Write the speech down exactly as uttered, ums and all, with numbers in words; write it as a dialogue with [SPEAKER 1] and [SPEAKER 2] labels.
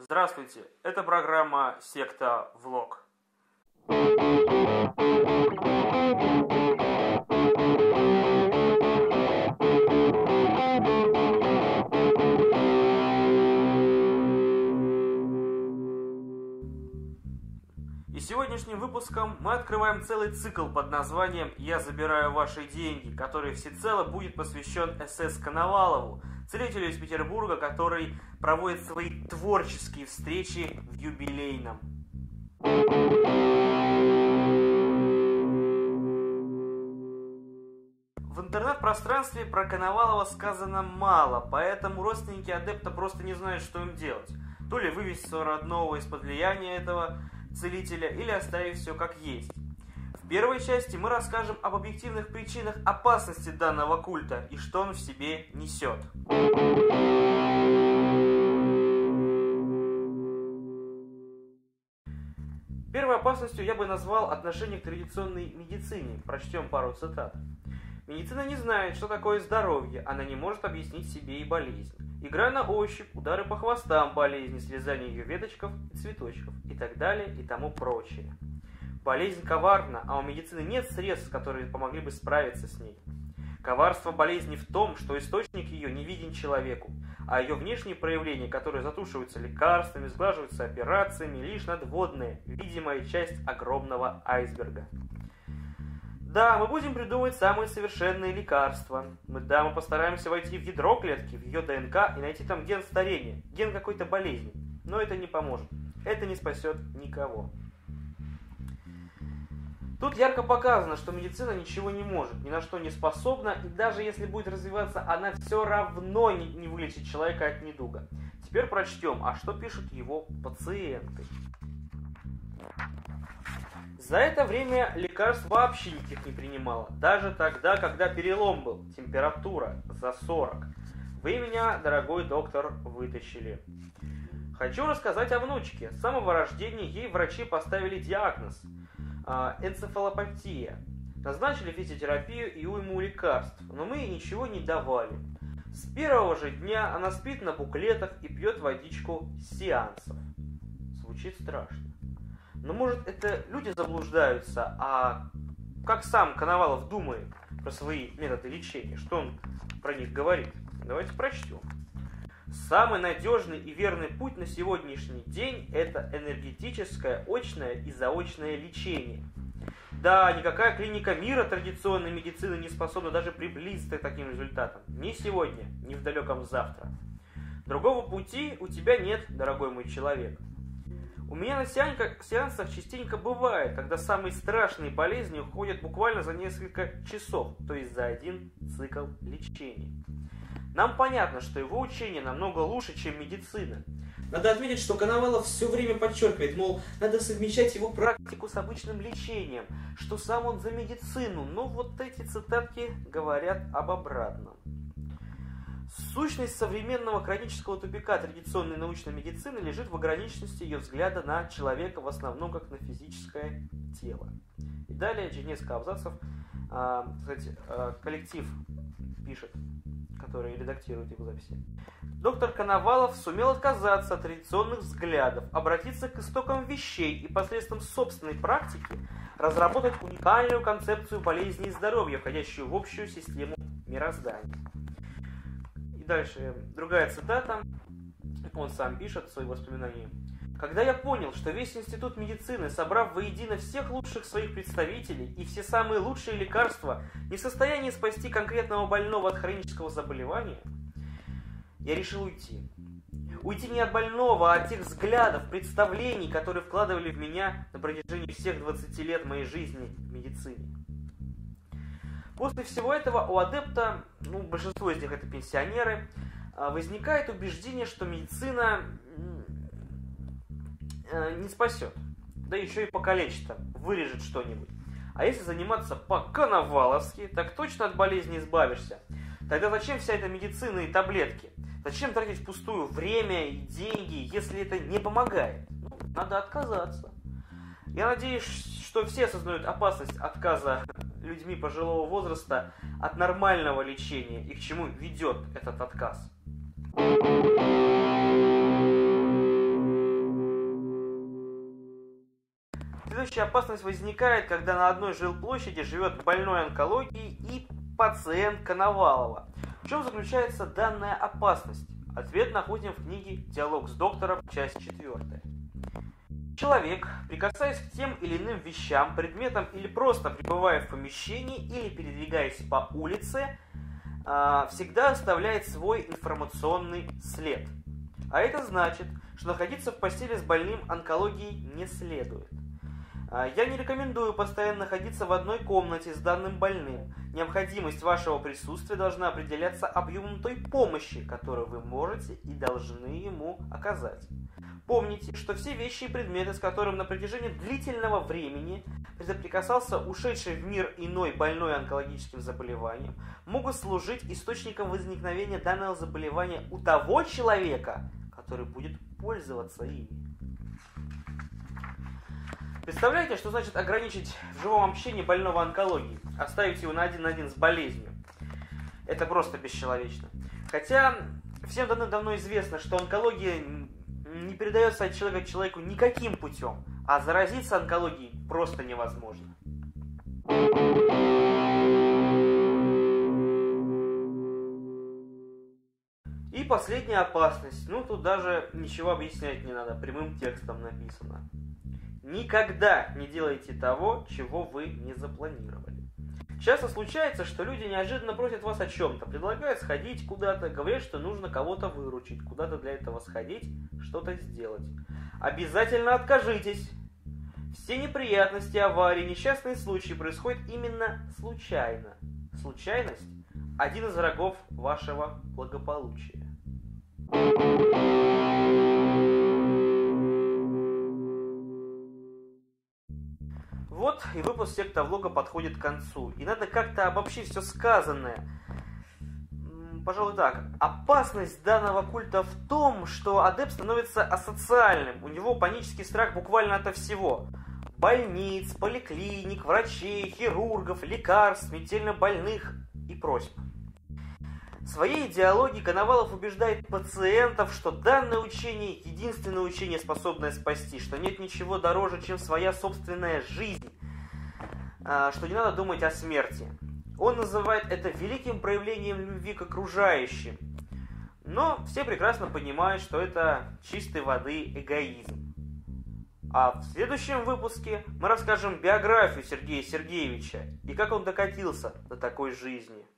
[SPEAKER 1] Здравствуйте, это программа «Секта Влог». И сегодняшним выпуском мы открываем целый цикл под названием «Я забираю ваши деньги», который всецело будет посвящен эс эс Коновалову, целителю из Петербурга, который проводит свои творческие встречи в юбилейном. В интернет-пространстве про Коновалова сказано мало, поэтому родственники адепта просто не знают, что им делать. То ли вывести своего родного из-под влияния этого целителя, или оставить все как есть. В первой части мы расскажем об объективных причинах опасности данного культа и что он в себе несет. Первой опасностью я бы назвал отношение к традиционной медицине. Прочтем пару цитат. Медицина не знает, что такое здоровье, она не может объяснить себе и болезнь. Игра на ощупь, удары по хвостам болезни, срезание ее веточков и цветочков и так далее и тому прочее. Болезнь коварна, а у медицины нет средств, которые помогли бы справиться с ней. Коварство болезни в том, что источник ее не виден человеку, а ее внешние проявления, которые затушиваются лекарствами, сглаживаются операциями, лишь надводная, видимая часть огромного айсберга. Да, мы будем придумывать самые совершенные лекарства. Мы, да, мы постараемся войти в ядро клетки, в ее ДНК и найти там ген старения, ген какой-то болезни. Но это не поможет. Это не спасет никого. Тут ярко показано, что медицина ничего не может, ни на что не способна, и даже если будет развиваться, она все равно не, не вылечит человека от недуга. Теперь прочтем, а что пишут его пациенты. За это время лекарств вообще никаких не принимала, даже тогда, когда перелом был, температура за сорок. Вы меня, дорогой доктор, вытащили. Хочу рассказать о внучке. С самого рождения ей врачи поставили диагноз э, энцефалопатия. Назначили физиотерапию и уйму лекарств, но мы ей ничего не давали. С первого же дня она спит на буклетах и пьет водичку с сеансов. Звучит страшно. Но может это люди заблуждаются, а как сам Коновалов думает про свои методы лечения, что он про них говорит? Давайте прочтем. Самый надежный и верный путь на сегодняшний день – это энергетическое, очное и заочное лечение. Да, никакая клиника мира традиционной медицины не способна даже приблизиться к таким результатам. Ни сегодня, ни в далеком завтра. Другого пути у тебя нет, дорогой мой человек. У меня на сеансах частенько бывает, когда самые страшные болезни уходят буквально за несколько часов, то есть за один цикл лечения. Нам понятно, что его учение намного лучше, чем медицина. Надо отметить, что Коновалов все время подчеркивает, мол, надо совмещать его практику с обычным лечением, что сам он за медицину, но вот эти цитатки говорят об обратном. Сущность современного хронического тупика традиционной научной медицины лежит в ограниченности ее взгляда на человека, в основном как на физическое тело. И далее, через несколько абзацев, э, кстати, э, коллектив пишет, который редактирует его записи. Доктор Коновалов сумел отказаться от традиционных взглядов, обратиться к истокам вещей и посредством собственной практики разработать уникальную концепцию болезни и здоровья, входящую в общую систему мироздания. Дальше другая цитата, он сам пишет в своих воспоминаниях. «Когда я понял, что весь институт медицины, собрав воедино всех лучших своих представителей и все самые лучшие лекарства, не в состоянии спасти конкретного больного от хронического заболевания, я решил уйти. Уйти не от больного, а от тех взглядов, представлений, которые вкладывали в меня на протяжении всех двадцати лет моей жизни в медицине. После всего этого у адепта, ну, большинство из них это пенсионеры, возникает убеждение, что медицина не спасет, да еще и покалечит, вырежет что-нибудь. А если заниматься по-коноваловски, так точно от болезни избавишься. Тогда зачем вся эта медицина и таблетки? Зачем тратить впустую время и деньги, если это не помогает? Ну, надо отказаться. Я надеюсь, что все осознают опасность отказа людьми пожилого возраста от нормального лечения и к чему ведет этот отказ. случае опасность возникает, когда на одной жилплощади живет больной онкологией и пациент Коновалова. В чем заключается данная опасность? Ответ находим в книге «Диалог с доктором», часть четвертая. Человек, прикасаясь к тем или иным вещам, предметам или просто пребывая в помещении или передвигаясь по улице, всегда оставляет свой информационный след. А это значит, что находиться в постели с больным онкологией не следует. Я не рекомендую постоянно находиться в одной комнате с данным больным. Необходимость вашего присутствия должна определяться объемом той помощи, которую вы можете и должны ему оказать. Помните, что все вещи и предметы, с которыми на протяжении длительного времени соприкасался ушедший в мир иной больной онкологическим заболеванием, могут служить источником возникновения данного заболевания у того человека, который будет пользоваться ими. Представляете, что значит ограничить в живом общении больного онкологии, оставить его на один на один с болезнью? Это просто бесчеловечно. Хотя всем давно известно, что онкология не передается от человека к человеку никаким путем, а заразиться онкологией просто невозможно. И последняя опасность. Ну, тут даже ничего объяснять не надо, прямым текстом написано. Никогда не делайте того, чего вы не запланировали. Часто случается, что люди неожиданно просят вас о чем-то, предлагают сходить куда-то, говорят, что нужно кого-то выручить, куда-то для этого сходить, что-то сделать. Обязательно откажитесь. Все неприятности, аварии, несчастные случаи происходят именно случайно. Случайность – один из врагов вашего благополучия. Вот и выпуск сектовлога подходит к концу. И надо как-то обобщить все сказанное. Пожалуй так. Опасность данного культа в том, что адепт становится асоциальным. У него панический страх буквально ото всего. Больниц, поликлиник, врачей, хирургов, лекарств, смертельно больных и просьб. Своей идеологией Коновалов убеждает пациентов, что данное учение – единственное учение, способное спасти, что нет ничего дороже, чем своя собственная жизнь, что не надо думать о смерти. Он называет это великим проявлением любви к окружающим. Но все прекрасно понимают, что это чистой воды эгоизм. А в следующем выпуске мы расскажем биографию Сергея Сергеевича и как он докатился до такой жизни.